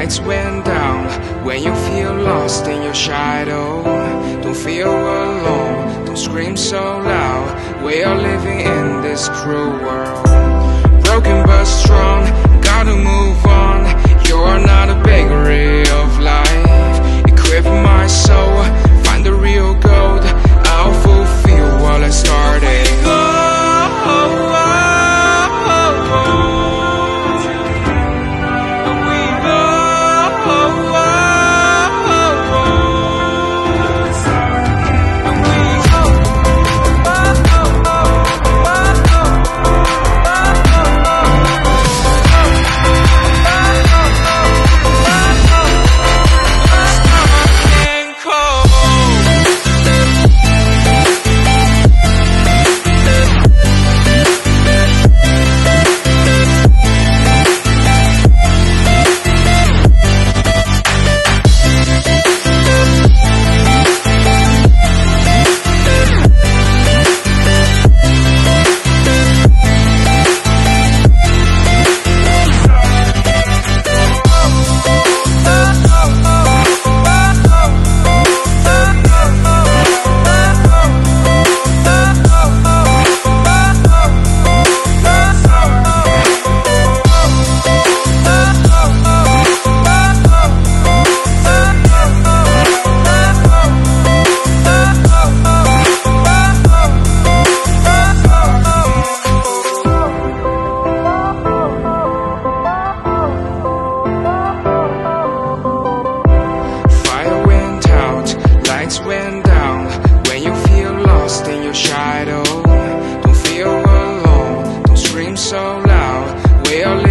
lights went down. When you feel lost in your shadow, don't feel alone, don't scream so loud. We are living in this cruel world, broken but strong, gotta move on. You're not a bakery of life. Equip my soul, find the real gold. I'll fulfill what I started. Went down. When you feel lost in your shadow, don't feel alone, don't scream so loud. We are